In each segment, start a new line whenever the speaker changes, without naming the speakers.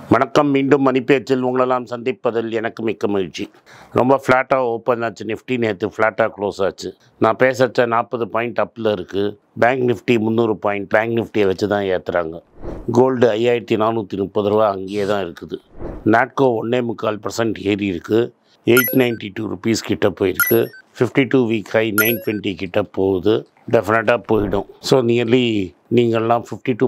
வணக்கம். மீண்டும் மணிப்பேச்சில் உங்களெல்லாம் சந்திப்பதில் எனக்கு மிக்க மகிழ்ச்சி. ரொம்ப ஃப்ளாட்டாக ஓப்பன் ஆச்சு. நிஃப்டி நேற்று ஃப்ளாட்டாக க்ளோஸ் ஆச்சு. நான் பேசச்ச 40 பாயிண்ட் அப்பில் இருக்குது. பேங்க் நிஃப்டி 300 பாயிண்ட் பேங்க் நிஃப்டியை வச்சு தான் ஏற்றுறாங்க. கோல்டு 5430 ரூபா அங்கேயே தான் இருக்குது. நாட்கோ 1.25% ஏறி இருக்குது. 892 ருபீஸ் கிட்ட போயிருக்கு. 52 வீக் ஹை 920 கிட்ட போகுது. டெஃபினட்டாக போயிடும். ஸோ நியர்லி நீங்கள்லாம்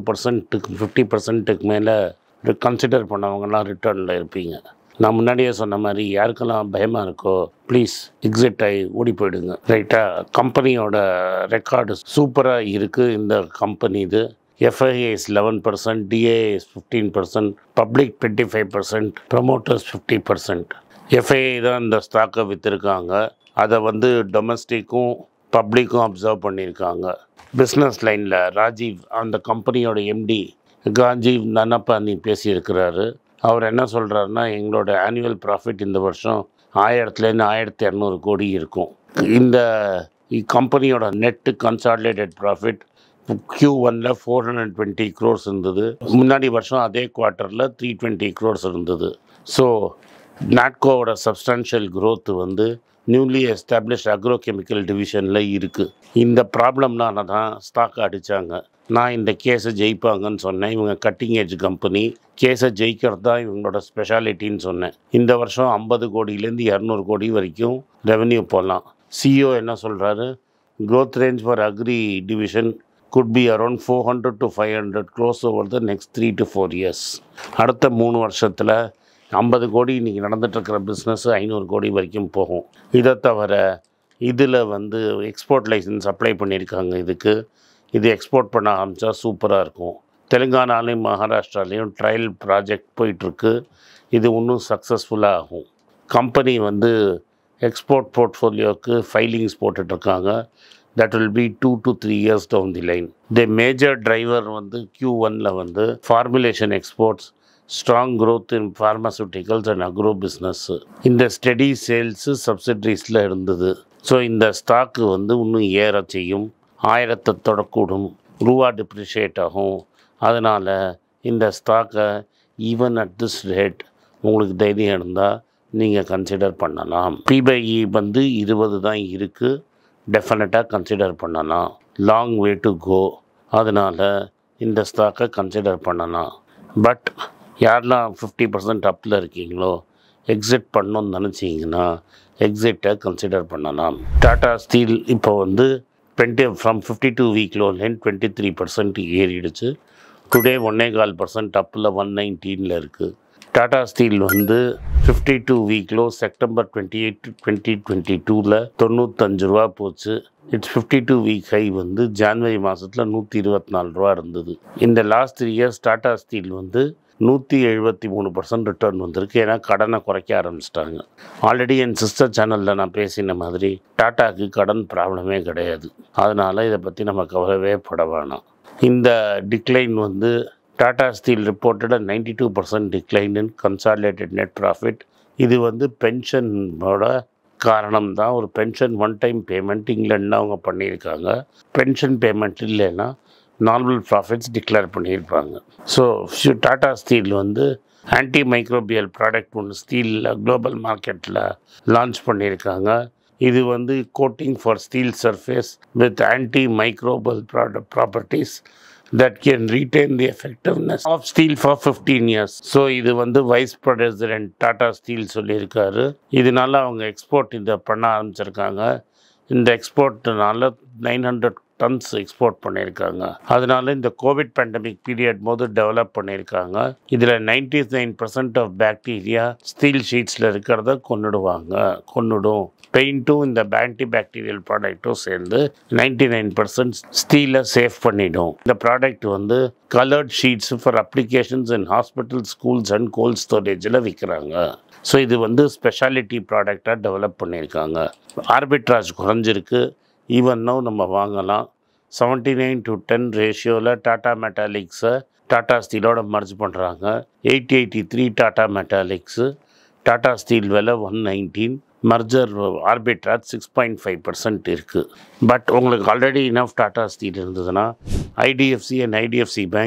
50%க்கு மேலே கன்சிடர் பண்ணவங்கலாம் ரிட்டர்னில் இருப்பீங்க. நான் முன்னாடியே சொன்ன மாதிரி யாருக்கெல்லாம் பயமாக இருக்கோ ப்ளீஸ் எக்ஸிட் ஆகி ஓடி போயிடுங்க. ரைட்டாக கம்பெனியோட ரெக்கார்டு சூப்பராக இருக்குது. இந்த கம்பெனி இது FIAs 11%, DIAs 15%, public 25%, promoters 50%. FIA தான் இந்த ஸ்டாக்கை விற்றுருக்காங்க. அதை டொமஸ்டிக்கும் பப்ளிக்கும் அப்சர்வ் பண்ணியிருக்காங்க. பிஸ்னஸ் லைனில் ராஜீவ் அந்த கம்பெனியோட MD காஜீவ் நனப்பானி பேசியிருக்கிறாரு. அவர் என்ன சொல்கிறாருன்னா, எங்களோட ஆனுவல் ப்ராஃபிட் இந்த வருஷம் 1000லேருந்து 1200 கோடி இருக்கும். இந்த கம்பெனியோட நெட்டு கன்சாலிடேட்டட் ப்ராஃபிட் Q1ல் 420 crores இருந்தது. முன்னாடி வருஷம் அதே குவார்ட்டரில் 320 crores இருந்தது. ஸோ நாட்கோவோட substantial growth newly established agrochemical டிவிஷனில் இருக்குது. இந்த ப்ராப்ளம்னால தான் ஸ்டாக் அடித்தாங்க. நான் இந்த கேஸை ஜெயிப்பாங்கன்னு சொன்னேன். இவங்க கட்டிங் ஏஜ் கம்பெனி, கேஸை ஜெயிக்கிறது தான் இவங்களோட ஸ்பெஷாலிட்டின்னு சொன்னேன். இந்த வருஷம் 50 கோடியிலேருந்து 200 கோடி வரைக்கும் ரெவென்யூ போகலாம். CEO என்ன சொல்கிறாரு, growth range for agri division could be around 400 to 500 crores over the next 3 to 4 years. அடுத்த 3 வருஷத்தில் 50 கோடி இன்றைக்கி நடந்துகிட்ருக்கிற பிஸ்னஸ் 500 கோடி வரைக்கும் போகும். இதை தவிர இதில் எக்ஸ்போர்ட் லைசன்ஸ் அப்ளை பண்ணியிருக்காங்க. இது எக்ஸ்போர்ட் பண்ண ஆரம்பித்தா சூப்பராக இருக்கும். தெலுங்கானாலையும் மகாராஷ்டிராலையும் ட்ரையல் ப்ராஜெக்ட் போயிட்டுருக்கு. இது இன்னும் சக்ஸஸ்ஃபுல்லாக ஆகும். கம்பெனி எக்ஸ்போர்ட் போர்ட்ஃபோலியோவுக்கு ஃபைலிங்ஸ் போட்டுட்ருக்காங்க. that will be 2 to 3 years down the line. The major driver Q1ல formulation exports, strong growth in pharmaceuticals and agro business. இந்த ஸ்டெடி சேல்ஸ் சப்சிடரிஸில் இருந்தது. ஸோ இந்த ஸ்டாக்கு இன்னும் ஏற செய்யும். 1000 தொடக்கூடும். ரூபா டிப்ரிஷியேட் ஆகும். அதனால் இந்த ஸ்டாக்கை ஈவன் அட் திஸ் ரேட் உங்களுக்கு தைரியம் இருந்தால் நீங்கள் கன்சிடர் பண்ணலாம். PBI 20 தான் இருக்குது. டெஃபினட்டாக கன்சிடர் பண்ணலாம். Long way to go. அதனால் இந்த ஸ்டாக்கை கன்சிடர் பண்ணலாம். பட் யாரெல்லாம் 50% அப்பில் இருக்கீங்களோ எக்ஸிட் பண்ணணும்னு நினச்சிங்கன்னா எக்ஸிட்டை கன்சிடர் பண்ணலாம். டாடா ஸ்டீல் இப்போ ஃப்ரம் 52 வீக் லோன்லேருந்து 23% ஏறிடுச்சு. டுடே 1.25% அப்பில் 119ல் இருக்குது. Tata Steel 52 week low September 28, 2022ல் 95 ரூபா போச்சு. இட்ஸ் 52 வீக் ஹை ஜான்வரி மாதத்தில் 124 ரூபா இருந்தது. இந்த last 3 years Tata Steel 173% return வந்திருக்கு. ஏன்னா கடனை குறைக்க ஆரம்பிச்சிட்டாங்க. ஆல்ரெடி என் சிஸ்டர் சேனலில் நான் பேசின மாதிரி டாட்டாக்கு கடன் ப்ராப்ளமே கிடையாது. அதனால் இதை பற்றி நம்ம கவலைவே பட வேணாம். இந்த decline Tata Steel reported a 92% decline in consolidated net profit. இது பென்ஷனோட காரணம் தான். ஒரு பென்ஷன் ஒன் டைம் பேமெண்ட் இங்கிலாண்டில் அவங்க பண்ணியிருக்காங்க. பென்ஷன் பேமெண்ட் இல்லைன்னா நார்மல் ப்ராஃபிட்ஸ் டிக்ளேர் பண்ணியிருப்பாங்க. So Tata Steel anti microbial product ஒன்று ஸ்டீலில் குளோபல் மார்க்கெட்டில் லான்ச் பண்ணியிருக்காங்க. இது coating for steel surface with anti microbial properties that can retain the effectiveness of steel for 15 years. So இது வைஸ் பிரசிடென்ட் டாடா ஸ்டீல் சொல்லியிருக்காரு. இதனால அவங்க எக்ஸ்போர்ட் இதை பண்ண ஆரம்பிச்சிருக்காங்க. இந்த எக்ஸ்போர்ட்னால 900 டன்ஸ் எக்ஸ்போர்ட் பண்ணியிருக்காங்க. அதனால இந்த கோவிட் பேண்டமிக் பீரியட் போது டெவலப் பண்ணியிருக்காங்க. இதில் 99% ஆஃப் பாக்டீரியா ஸ்டீல் ஷீட்ஸில் இருக்கிறத கொன்னுடும். பெயிண்ட்டும் இந்த ஆன்டி பாக்டீரியல் ப்ராடக்ட்டும் சேர்ந்து 99% ஸ்டீலை சேவ் பண்ணிடும். இந்த product coloured sheets for applications in hospital, schools and cold ஸ்டோரேஜில் விற்கிறாங்க. ஸோ இது ஸ்பெஷாலிட்டி ப்ராடக்டாக டெவலப் பண்ணியிருக்காங்க. ஆர்பிட்ராஜ் குறைஞ்சிருக்கு. ஈவன் நோ நம்ம வாங்கலாம். 79:10 ரேஷியோவில் டாடா மெட்டாலிக்ஸை டாடா ஸ்டீலோட மர்ஜ் பண்ணுறாங்க. 883 டாடா மெட்டாலிக்ஸு, டாடா ஸ்டீல் விலை 119. மர்ஜர் ஆர்பிட்ராஜ் 6.5% இருக்குது. பட் உங்களுக்கு ஆல்ரெடி இனஃப் டாடா ஸ்டீல் இருந்ததுன்னா IDFC அண்ட் IDFC பேங்க்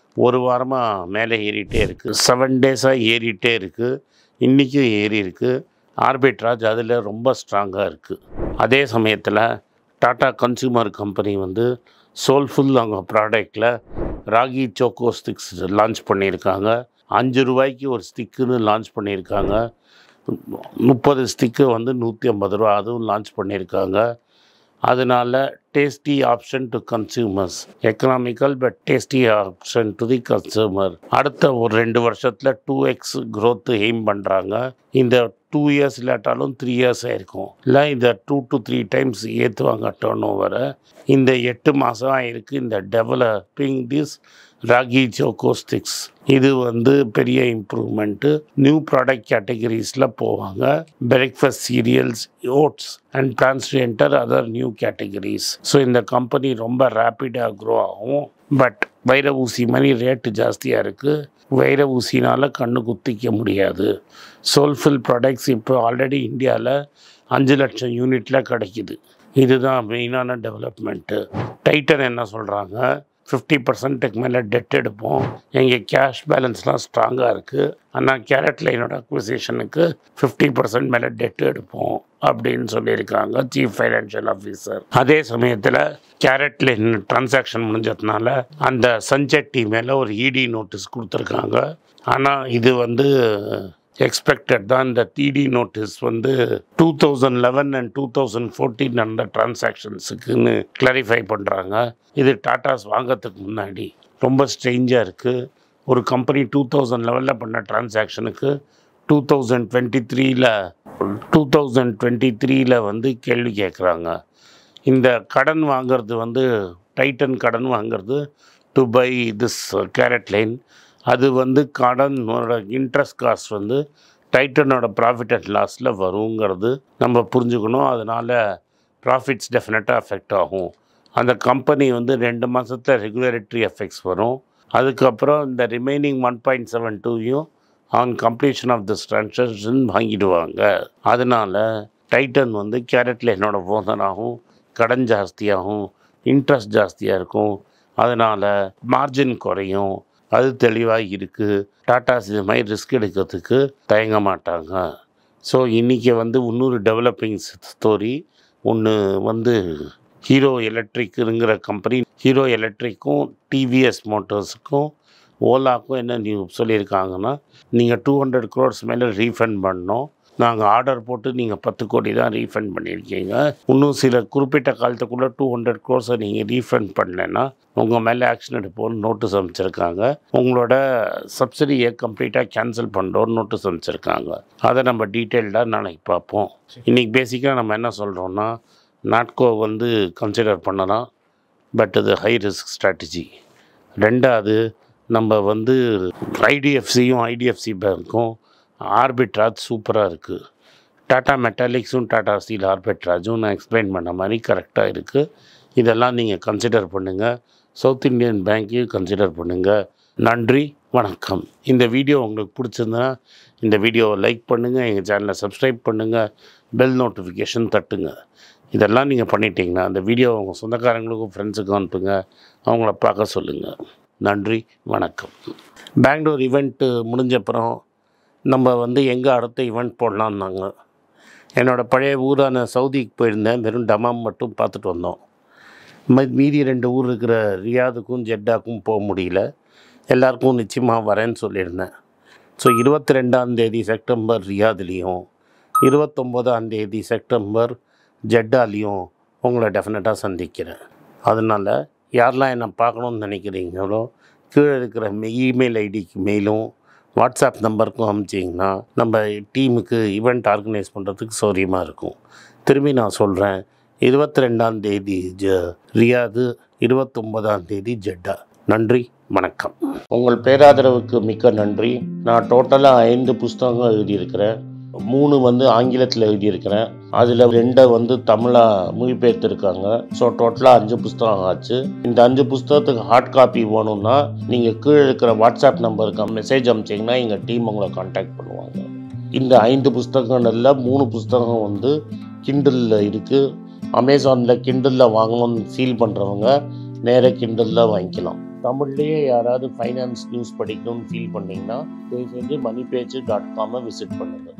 ஒரு வாரமாக மேலே ஏறிட்டே இருக்குது. 7 டேஸாக ஏறிட்டே இருக்குது. இன்றைக்கும் ஏறி இருக்குது. ஆர்பிட்ராஜ் அதில் ரொம்ப ஸ்ட்ராங்காக இருக்குது. அதே சமயத்தில் டாடா கன்சூமர் கம்பெனி வந்து சோல்ஃபுல் அவங்க ப்ராடக்டில் ராகி சோக்கோ ஸ்டிக்ஸ் லான்ச் பண்ணியிருக்காங்க. 5 ரூபாய்க்கு ஒரு ஸ்டிக்குன்னு லான்ச் பண்ணியிருக்காங்க. 30 ஸ்டிக்கு வந்து 150 ரூபா அதுவும் லான்ச் பண்ணியிருக்காங்க. அதனால் tasty option to consumers, economical but tasty option to the consumer. அடுத்த ஒரு 2 வருஷத்தில் 2x growth எய்ம் பண்ணுறாங்க. இந்த 2 இயர்ஸ் இல்லாட்டாலும் 3 இயர்ஸ் ஆயிருக்கும். இல்லை இந்த 2 to 3 டைம்ஸ் ஏற்றுவாங்க டர்ன் ஓவரை. இந்த 8 மாதம் ஆயிருக்கு இந்த developing this ragi choco sticks. இது வந்து பெரிய இம்ப்ரூவ்மெண்ட்டு. நியூ ப்ராடக்ட் கேட்டகரிஸில் போவாங்க. Breakfast cereals, oats and plans to enter other new categories. So இந்த கம்பெனி ரொம்ப ரேப்பிடாக க்ரோ ஆகும். பட் வைர ஊசி மாதிரி ரேட்டு ஜாஸ்தியாக இருக்குது. வைர ஊசினால் கண்ணு குத்திக்க முடியாது. சோல்ஃபுல் ப்ராடக்ட்ஸ் இப்போ ஆல்ரெடி இந்தியாவில் 5 லட்சம் யூனிட்டில் கிடைக்கிது. இதுதான் மெயினான டெவலப்மெண்ட்டு. டைட்டன் என்ன சொல்கிறாங்க, 50% மேலே டெட் எடுப்போம், எங்கள் கேஷ் பேலன்ஸ்லாம் ஸ்ட்ராங்காக இருக்குது, ஆனால் கேரட் லைனோட அக்விசிஷனுக்கு 50% மேலே டெட் எடுப்போம் அப்படின்னு சொல்லியிருக்காங்க சீஃப் ஃபைனான்ஷியல் ஆஃபீஸர். அதே சமயத்தில் கேரட் லைன் டிரான்சாக்ஷன் முடிஞ்சதுனால அந்த சஞ்சட்டி மேலே ஒரு இடி நோட்டீஸ் கொடுத்துருக்காங்க. ஆனால் இது வந்து எக்ஸ்பெக்டட் தான். இந்த டிடி நோட்டீஸ் வந்து 2011 அண்ட் 2014 அந்த டிரான்சாக்ஷன்ஸுக்குன்னு கிளாரிஃபை பண்ணுறாங்க. இது டாட்டாஸ் வாங்கிறதுக்கு முன்னாடி ரொம்ப ஸ்ட்ரேஞ்சாக இருக்குது. ஒரு கம்பெனி 2011 பண்ண டிரான்சாக்ஷனுக்கு 2023 வந்து கேள்வி கேட்குறாங்க. இந்த கடன் வாங்கிறது வந்து டைட்டன் கடன் வாங்கிறது to buy this CaratLane. அது வந்து கடனோட இன்ட்ரெஸ்ட் காஸ்ட் வந்து டைட்டனோட ப்ராஃபிட் அண்ட் லாஸில் வருங்கிறது நம்ம புரிஞ்சுக்கணும். அதனால் ப்ராஃபிட்ஸ் டெஃபினட்டாக அஃபெக்ட் ஆகும். அந்த கம்பெனி வந்து 2 மாதத்தில் ரெகுலேட்டரி எஃபெக்ட்ஸ் வரும். அதுக்கப்புறம் இந்த remaining 1.72 on completion of this transaction வாங்கிடுவாங்க. அதனால் டைட்டன் வந்து கேரட்டில் என்னோட போதனாகும், கடன் ஜாஸ்தியாகும், இன்ட்ரெஸ்ட் ஜாஸ்தியாக இருக்கும். அதனால் மார்ஜின் குறையும். அது தெளிவாக இருக்குது. டாட்டாஸ் இது மாதிரி ரிஸ்க் எடுக்கிறதுக்கு தயங்க மாட்டாங்க. ஸோ இன்றைக்கி வந்து இன்னொரு டெவலப்பிங் ஸ்டோரி ஒன்று வந்து ஹீரோ எலக்ட்ரிக்குங்கிற கம்பெனி, ஹீரோ எலக்ட்ரிக்கும் டிவிஎஸ் மோட்டர்ஸுக்கும் ஓலாக்கும் என்ன சொல்லியிருக்காங்கன்னா, நீங்கள் 200 crores மேலே ரீஃபண்ட் பண்ணணும். நாங்கள் ஆர்டர் போட்டு நீங்கள் 10 கோடி தான் ரீஃபண்ட் பண்ணியிருக்கீங்க. இன்னும் சில குறிப்பிட்ட காலத்துக்குள்ளே 200 crores நீங்கள் ரீஃபண்ட் பண்ணலைன்னா உங்கள் மேலே ஆக்ஷன் எடுப்போம்னு நோட்டீஸ் அனுப்பிச்சிருக்காங்க. உங்களோட சப்சிடியை கம்ப்ளீட்டாக கேன்சல் பண்ணுறோன்னு நோட்டீஸ் அனுப்பிச்சிருக்காங்க. அதை நம்ம டீட்டெயில்டாக நாளைக்கு பார்ப்போம். இன்றைக்கி பேசிக்காக நம்ம என்ன சொல்கிறோன்னா, நாட்கோ வந்து கன்சிடர் பண்ணலாம், பட் அது ஹை ரிஸ்க் ஸ்ட்ராட்டஜி. ரெண்டாவது, நம்ம வந்து ஐடிஎஃப்சி பேங்க்கும் ஆர்பிட்ராஜ் சூப்பராக இருக்குது. டாடா மெட்டாலிக்ஸும் டாடா ஸ்டீல் ஆர்பிட்ராஜும் நான் எக்ஸ்பிளைன் பண்ண மாதிரி கரெக்டாக இருக்குது. இதெல்லாம் நீங்கள் கன்சிடர் பண்ணுங்கள். சவுத் இந்தியன் பேங்க்கையும் கன்சிடர் பண்ணுங்கள். நன்றி, வணக்கம். இந்த வீடியோ உங்களுக்கு பிடிச்சிருந்தா இந்த வீடியோவை லைக் பண்ணுங்கள், எங்கள் சேனலை சப்ஸ்கிரைப் பண்ணுங்கள், பெல் நோட்டிஃபிகேஷன் தட்டுங்க. இதெல்லாம் நீங்கள் பண்ணிட்டீங்கன்னா அந்த வீடியோ உங்கள் சொந்தக்காரங்களுக்கும் ஃப்ரெண்ட்ஸுக்கும் அனுப்புங்க, அவங்கள பார்க்க சொல்லுங்கள். நன்றி, வணக்கம். பெங்களூர் ஈவெண்ட்டு முடிஞ்சப்புறம் நம்ம வந்து எங்கே அடுத்த ஈவெண்ட் போடலான்னாங்க. என்னோடய பழைய ஊரான சவுதிக்கு போயிருந்தேன். வெறும் டமாம் மட்டும் பார்த்துட்டு வந்தோம். மீதி 2 ஊர் இருக்கிற ரியாதுக்கும் ஜெட்டாக்கும் போக முடியல. எல்லாருக்கும் நிச்சயமாக வரேன்னு சொல்லியிருந்தேன். ஸோ 22 செப்டம்பர் ரியாதுலேயும் 29 செப்டம்பர் ஜெட்டாலேயும் உங்களை டெஃபினட்டாக சந்திக்கிறேன். அதனால் யாரெல்லாம் என்னை பார்க்கணுன்னு நினைக்கிறீங்களோ கீழே இருக்கிற இமெயில் ஐடிக்கு மெயிலும் வாட்ஸ்அப் நம்பருக்கும் அனுப்பிச்சிங்கன்னா நம்ம டீமுக்கு ஈவெண்ட் ஆர்கனைஸ் பண்ணுறதுக்கு சௌரியமாக இருக்கும். திரும்பி நான் சொல்கிறேன், 22 ரியாது, 29 ஜெட்டா. நன்றி, வணக்கம். உங்கள் பேராதரவுக்கு மிக்க நன்றி. நான் டோட்டலாக 5 புஸ்தகங்கள் எழுதியிருக்கிறேன். 3 வந்து ஆங்கிலத்தில் எழுதியிருக்கிறேன். அதில் 2 வந்து தமிழாக மொழிபெயர்த்துருக்காங்க. ஸோ டோட்டலாக 5 புஸ்தகம் ஆச்சு. இந்த 5 புஸ்தகத்துக்கு ஹார்ட் காப்பி வேணும்னா நீங்கள் கீழே இருக்கிற வாட்ஸ்அப் நம்பருக்கு மெசேஜ் அனுப்பிச்சிங்கன்னா எங்கள் டீம் உங்களை கான்டாக்ட் பண்ணுவாங்க. இந்த 5 புஸ்தகங்களில் 3 புஸ்தகம் வந்து கிண்டலில் இருக்குது. அமேசானில் கிண்டலில் வாங்கணும்னு ஃபீல் பண்ணுறவங்க நேராக கிண்டலில் வாங்கிக்கலாம். தமிழ்லேயே யாராவது ஃபைனான்ஸ் நியூஸ் படிக்கணும்னு ஃபீல் பண்ணிங்கன்னா தயவுசெஞ்சு moneypage.com விசிட் பண்ணுங்கள்.